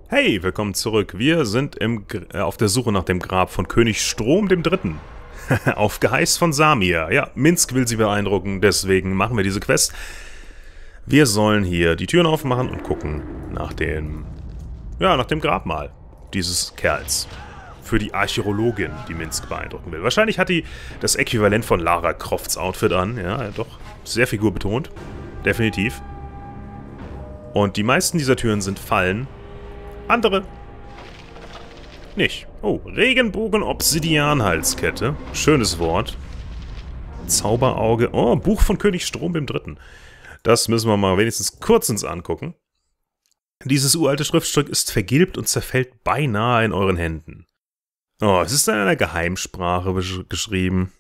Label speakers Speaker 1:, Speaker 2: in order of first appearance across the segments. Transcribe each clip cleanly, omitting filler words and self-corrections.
Speaker 1: Hey, willkommen zurück. Wir sind auf der Suche nach dem Grab von König Strom dem Dritten. Auf Geheiß von Samir. Ja, Minsk will sie beeindrucken, deswegen machen wir diese Quest. Wir sollen hier die Türen aufmachen und gucken nach dem Grabmal dieses Kerls. Für die Archäologin, die Minsk beeindrucken will. Wahrscheinlich hat die das Äquivalent von Lara Crofts Outfit an. Ja, doch. Sehr figurbetont. Definitiv. Und die meisten dieser Türen sind Fallen. Andere nicht. Oh, Regenbogen-Obsidian-Halskette. Schönes Wort. Zauberauge. Oh, Buch von König Strom dem Dritten. Das müssen wir mal wenigstens kurz uns angucken. Dieses uralte Schriftstück ist vergilbt und zerfällt beinahe in euren Händen. Oh, es ist in einer Geheimsprache geschrieben.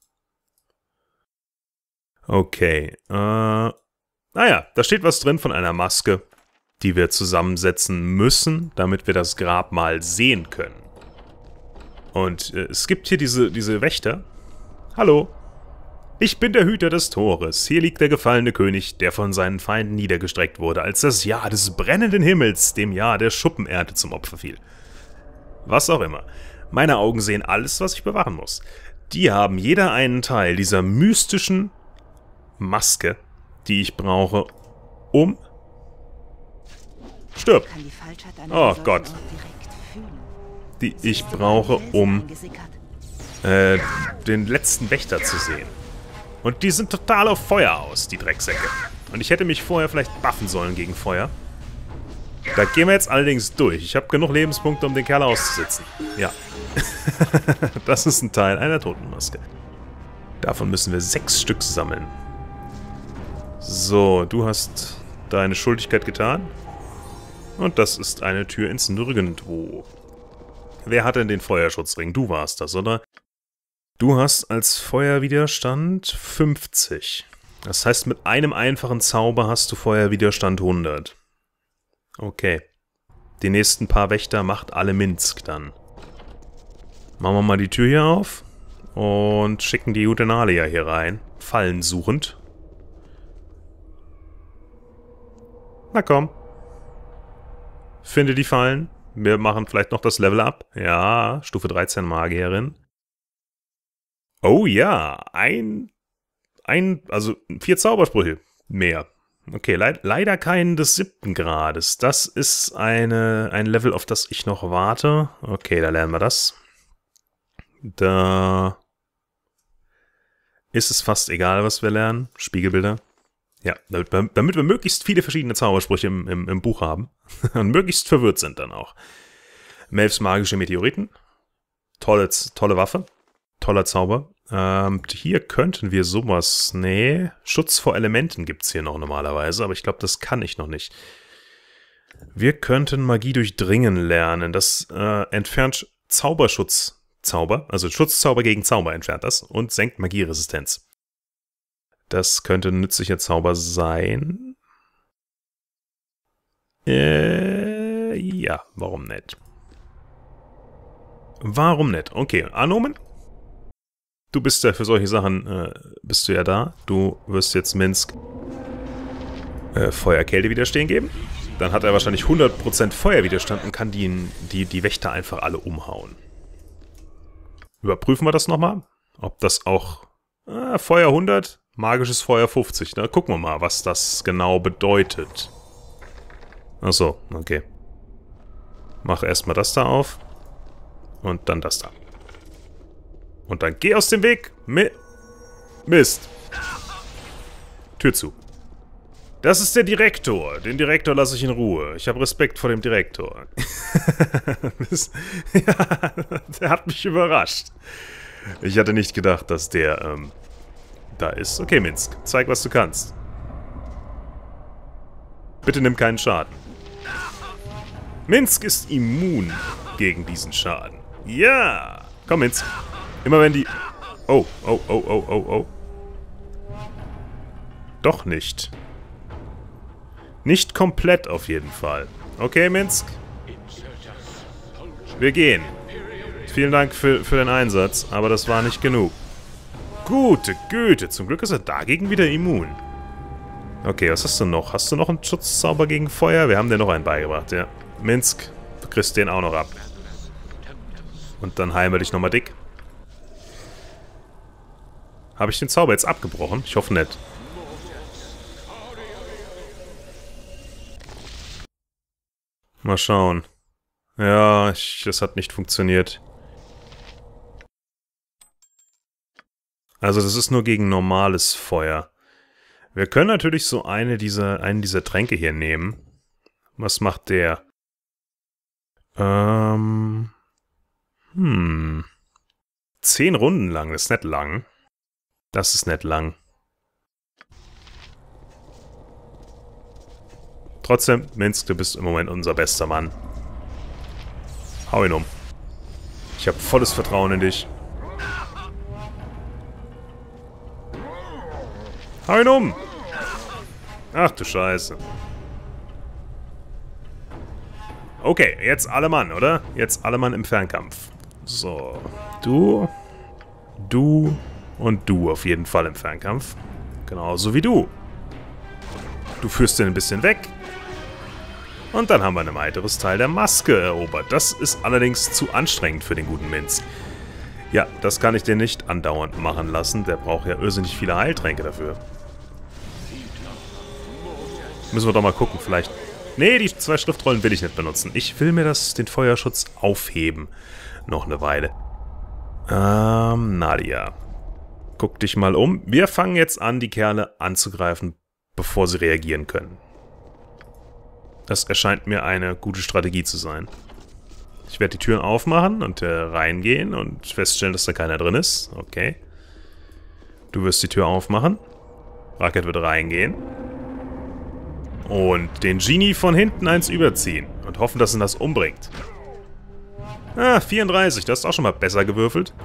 Speaker 1: Okay. Naja, da steht was drin von einer Maske, die wir zusammensetzen müssen, damit wir das Grabmal sehen können. Und es gibt hier diese Wächter. Hallo, ich bin der Hüter des Tores. Hier liegt der gefallene König, der von seinen Feinden niedergestreckt wurde, als das Jahr des brennenden Himmels, dem Jahr der Schuppenernte, zum Opfer fiel. Was auch immer. Meine Augen sehen alles, was ich bewahren muss. Die haben jeder einen Teil dieser mystischen Maske, die ich brauche, um... Stirb! Oh Gott. Die ich brauche, um den letzten Wächter zu sehen. Und die sind total auf Feuer aus, die Drecksäcke. Und ich hätte mich vorher vielleicht buffen sollen gegen Feuer. Da gehen wir jetzt allerdings durch. Ich habe genug Lebenspunkte, um den Kerl auszusitzen. Ja. Das ist ein Teil einer Totenmaske. Davon müssen wir 6 Stück sammeln. So, du hast deine Schuldigkeit getan. Und das ist eine Tür ins Nirgendwo. Wer hat denn den Feuerschutzring? Du warst das, oder? Du hast als Feuerwiderstand 50. Das heißt, mit einem einfachen Zauber hast du Feuerwiderstand 100. Okay. Die nächsten paar Wächter macht alle Minsk dann. Machen wir mal die Tür hier auf. Und schicken die Jutenalia hier rein. Fallen suchend. Na komm. Finde die Fallen. Wir machen vielleicht noch das Level up. Ja, Stufe 13 Magierin. Oh ja, also 4 Zaubersprüche mehr. Okay, leider keinen des 7. Grades. Das ist ein Level, auf das ich noch warte. Okay, da lernen wir das. Da ist es fast egal, was wir lernen. Spiegelbilder. Ja, damit wir möglichst viele verschiedene Zaubersprüche im Buch haben. Und möglichst verwirrt sind dann auch. Melfs magische Meteoriten. Tolle Waffe. Toller Zauber. Hier könnten wir sowas... Nee, Schutz vor Elementen gibt es hier noch normalerweise, aber ich glaube, das kann ich noch nicht. Wir könnten Magie durchdringen lernen. Das entfernt Zauberschutzauber, also Schutzzauber gegen Zauber entfernt das und senkt Magieresistenz. Das könnte ein nützlicher Zauber sein. Ja, warum nicht? Warum nicht? Okay, Anomen? Du bist ja für solche Sachen, bist du ja da. Du wirst jetzt Minsk Feuerkälte widerstehen geben. Dann hat er wahrscheinlich 100% Feuerwiderstand und kann die Wächter einfach alle umhauen. Überprüfen wir das nochmal. Ob das auch... Feuer 100, magisches Feuer 50. Na, gucken wir mal, was das genau bedeutet. Achso, okay. Mach erstmal das da auf. Und dann das da. Und dann geh aus dem Weg. Mist. Tür zu. Das ist der Direktor. Den Direktor lasse ich in Ruhe. Ich habe Respekt vor dem Direktor. Ja, der hat mich überrascht. Ich hatte nicht gedacht, dass der, da ist. Okay, Minsk. Zeig, was du kannst. Bitte nimm keinen Schaden. Minsk ist immun gegen diesen Schaden. Ja! Komm, Minsk. Immer wenn die... Oh, oh, oh, oh, oh, oh. Doch nicht. Nicht komplett auf jeden Fall. Okay, Minsk. Wir gehen. Vielen Dank für den Einsatz, aber das war nicht genug. Gute Güte, zum Glück ist er dagegen wieder immun. Okay, was hast du noch? Hast du noch einen Schutzzauber gegen Feuer? Wir haben dir noch einen beigebracht, ja. Minsk, kriegst den auch noch ab. Und dann heilen wir dich nochmal dick. Habe ich den Zauber jetzt abgebrochen? Ich hoffe nicht. Mal schauen. Ja, das hat nicht funktioniert. Also das ist nur gegen normales Feuer. Wir können natürlich so einen dieser Tränke hier nehmen. Was macht der? 10 Runden lang, das ist nicht lang. Das ist nicht lang. Trotzdem, Minsc, du bist im Moment unser bester Mann. Hau ihn um. Ich habe volles Vertrauen in dich. Hau ihn um! Ach du Scheiße. Okay, jetzt alle Mann, oder? Jetzt alle Mann im Fernkampf. So. Du und du auf jeden Fall im Fernkampf. Genauso wie du. Du führst den ein bisschen weg. Und dann haben wir ein weiteres Teil der Maske erobert. Das ist allerdings zu anstrengend für den guten Minsc. Ja, das kann ich dir nicht andauernd machen lassen. Der braucht ja irrsinnig viele Heiltränke dafür. Müssen wir doch mal gucken, vielleicht... Nee, die 2 Schriftrollen will ich nicht benutzen. Ich will mir den Feuerschutz aufheben. Noch eine Weile. Nadia. Guck dich mal um. Wir fangen jetzt an, die Kerle anzugreifen, bevor sie reagieren können. Das erscheint mir eine gute Strategie zu sein. Ich werde die Türen aufmachen und reingehen und feststellen, dass da keiner drin ist. Okay. Du wirst die Tür aufmachen. Racket wird reingehen. Und den Genie von hinten eins überziehen. Und hoffen, dass ihn das umbringt. Ah, 34. Das ist auch schon mal besser gewürfelt.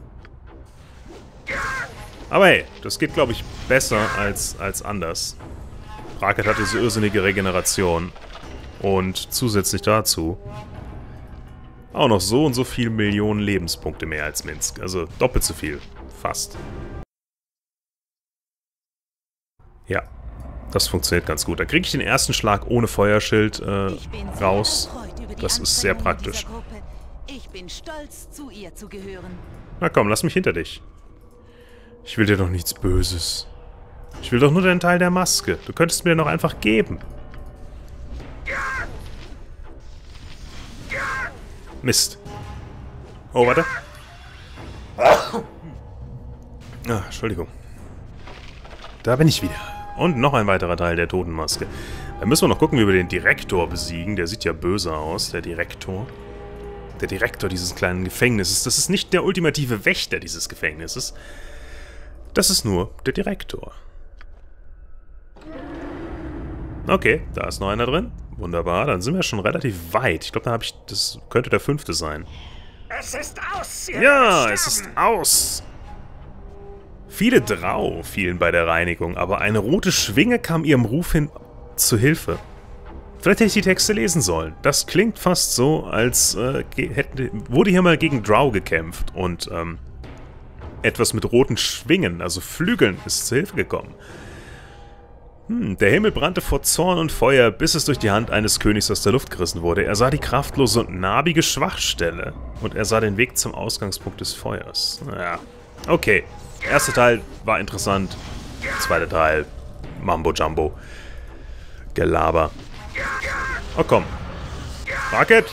Speaker 1: Aber hey, das geht, glaube ich, besser als anders. Racket hat diese irrsinnige Regeneration. Und zusätzlich dazu auch noch so und so viele Millionen Lebenspunkte mehr als Minsc. Also doppelt so viel. Fast. Ja. Das funktioniert ganz gut. Da kriege ich den ersten Schlag ohne Feuerschild raus. Das ist sehr praktisch.
Speaker 2: Ich bin stolz, zu ihr zu gehören.
Speaker 1: Na komm, lass mich hinter dich. Ich will dir doch nichts Böses. Ich will doch nur den Teil der Maske. Du könntest mir den doch einfach geben. Mist. Oh, warte. Ah, Entschuldigung. Da bin ich wieder. Und noch ein weiterer Teil der Totenmaske. Da müssen wir noch gucken, wie wir den Direktor besiegen. Der sieht ja böse aus, der Direktor. Der Direktor dieses kleinen Gefängnisses. Das ist nicht der ultimative Wächter dieses Gefängnisses. Das ist nur der Direktor. Okay, da ist noch einer drin. Wunderbar, dann sind wir schon relativ weit. Ich glaube, das könnte der 5. sein.
Speaker 3: Es ist aus!
Speaker 1: Ja, es ist aus! Viele Drau fielen bei der Reinigung, aber eine rote Schwinge kam ihrem Ruf hin zu Hilfe. Vielleicht hätte ich die Texte lesen sollen. Das klingt fast so, als wurde hier mal gegen Drow gekämpft und etwas mit roten Schwingen, also Flügeln, ist zu Hilfe gekommen. Der Himmel brannte vor Zorn und Feuer, bis es durch die Hand eines Königs aus der Luft gerissen wurde. Er sah die kraftlose und narbige Schwachstelle und er sah den Weg zum Ausgangspunkt des Feuers. Ja, okay. Erster Teil war interessant. Zweiter Teil, Mambo Jumbo. Gelaber. Oh komm. Racket.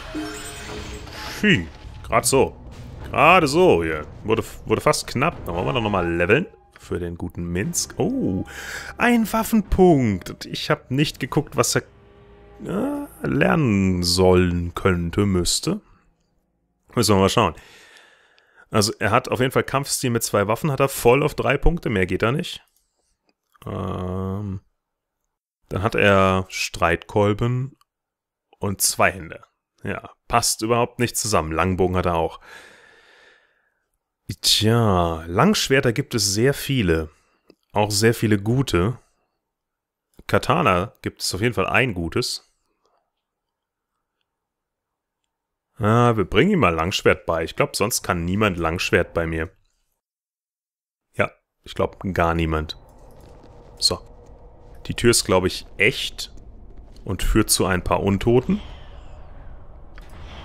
Speaker 1: Gerade so. Gerade so hier. Wurde fast knapp. Dann wollen wir doch nochmal leveln. Für den guten Minsc. Oh, ein Waffenpunkt. Und ich habe nicht geguckt, was er lernen sollen könnte, müsste. Müssen wir mal schauen. Also er hat auf jeden Fall Kampfstil mit 2 Waffen, hat er voll auf 3 Punkte, mehr geht da nicht. Dann hat er Streitkolben und Zweihänder. Ja, passt überhaupt nicht zusammen. Langbogen hat er auch. Tja, Langschwerter gibt es sehr viele. Auch sehr viele gute. Katana gibt es auf jeden Fall ein gutes. Ah, wir bringen ihm mal Langschwert bei. Ich glaube, sonst kann niemand Langschwert bei mir. Ja, ich glaube, gar niemand. So. Die Tür ist, glaube ich, echt und führt zu ein paar Untoten.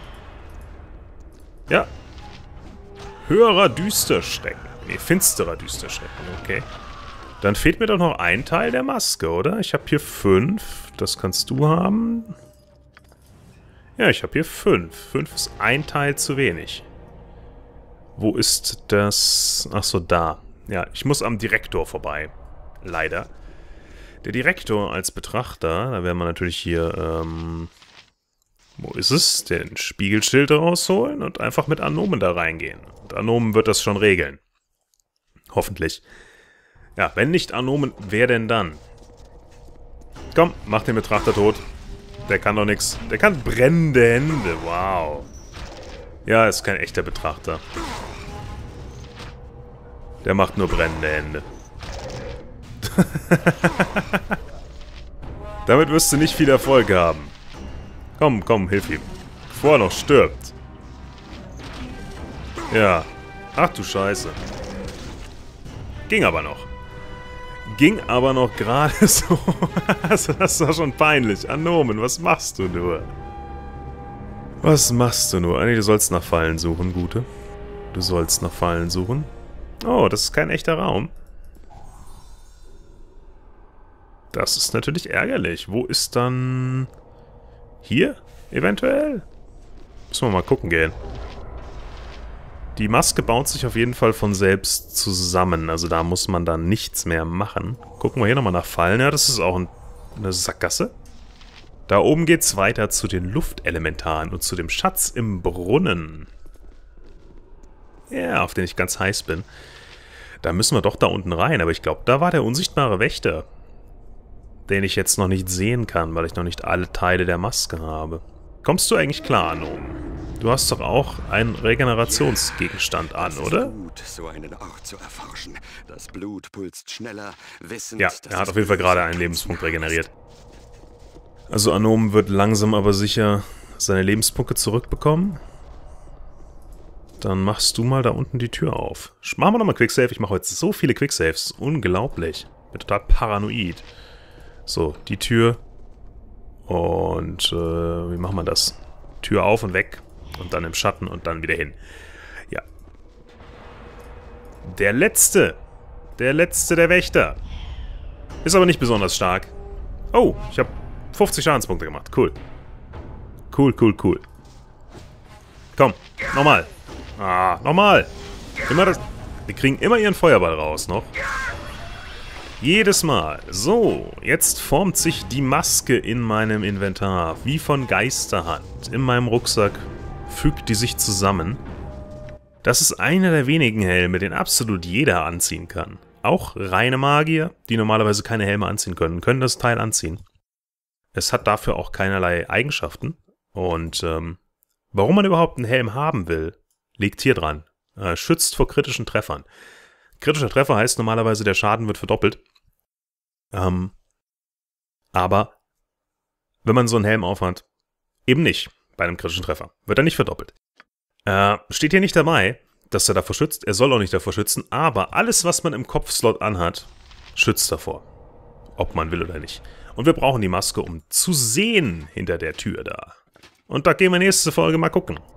Speaker 1: Ja. Höherer Düsterschrecken. Nee, finsterer Düsterschrecken. Okay. Dann fehlt mir doch noch ein Teil der Maske, oder? Ich habe hier 5. Das kannst du haben. Ja, ich habe hier 5. 5 ist ein Teil zu wenig. Wo ist das? Achso, da. Ja, ich muss am Direktor vorbei. Leider. Der Direktor als Betrachter, da werden wir natürlich hier, wo ist es? Den Spiegelschild rausholen und einfach mit Anomen da reingehen. Und Anomen wird das schon regeln. Hoffentlich. Ja, wenn nicht Anomen, wer denn dann? Komm, mach den Betrachter tot. Der kann doch nichts. Der kann brennende Hände. Wow. Ja, ist kein echter Betrachter. Der macht nur brennende Hände. Damit wirst du nicht viel Erfolg haben. Komm, komm, hilf ihm. Bevor er noch stirbt. Ja. Ach du Scheiße. Ging aber noch. Ging aber noch gerade so. Das war schon peinlich. Anomen, was machst du nur? Was machst du nur? Nee, du sollst nach Fallen suchen, Gute. Du sollst nach Fallen suchen. Oh, das ist kein echter Raum. Das ist natürlich ärgerlich. Wo ist dann... Hier? Eventuell? Müssen wir mal gucken gehen. Die Maske baut sich auf jeden Fall von selbst zusammen. Also da muss man dann nichts mehr machen. Gucken wir hier nochmal nach Fallen. Ja, das ist auch eine Sackgasse. Da oben geht's weiter zu den Luftelementaren und zu dem Schatz im Brunnen. Ja, auf den ich ganz heiß bin. Da müssen wir doch da unten rein. Aber ich glaube, da war der unsichtbare Wächter. Den ich jetzt noch nicht sehen kann, weil ich noch nicht alle Teile der Maske habe. Kommst du eigentlich klar, Anomen? Du hast doch auch einen Regenerationsgegenstand an, oder?
Speaker 4: Gut, so einen Ort zu erforschen. Das Blut pulst schneller, wissend,
Speaker 1: ja, er hat auf jeden Fall gerade einen Lebenspunkt regeneriert. Also Anomen wird langsam aber sicher seine Lebenspunkte zurückbekommen. Dann machst du mal da unten die Tür auf. Machen wir nochmal Quicksave. Ich mache heute so viele Quicksaves. Unglaublich. Bin total paranoid. So, die Tür. Und wie machen wir das? Tür auf und weg. Und dann im Schatten und dann wieder hin. Ja. Der letzte. Der letzte der Wächter. Ist aber nicht besonders stark. Oh, ich habe 50 Schadenspunkte gemacht. Cool. Cool, cool, cool. Komm, nochmal. Ah, nochmal. Immer das... Die kriegen immer ihren Feuerball raus noch. Jedes Mal. So, jetzt formt sich die Maske in meinem Inventar. Wie von Geisterhand. In meinem Rucksack fügt die sich zusammen. Das ist einer der wenigen Helme, den absolut jeder anziehen kann. Auch reine Magier, die normalerweise keine Helme anziehen können, können das Teil anziehen. Es hat dafür auch keinerlei Eigenschaften. Und warum man überhaupt einen Helm haben will, liegt hier dran. Schützt vor kritischen Treffern. Kritischer Treffer heißt normalerweise, der Schaden wird verdoppelt. Aber wenn man so einen Helm aufhat, eben nicht bei einem kritischen Treffer. Wird er nicht verdoppelt. Steht hier nicht dabei, dass er davor schützt. Er soll auch nicht davor schützen, aber alles, was man im Kopfslot anhat, schützt davor. Ob man will oder nicht. Und wir brauchen die Maske, um zu sehen hinter der Tür da. Und da gehen wir nächste Folge mal gucken.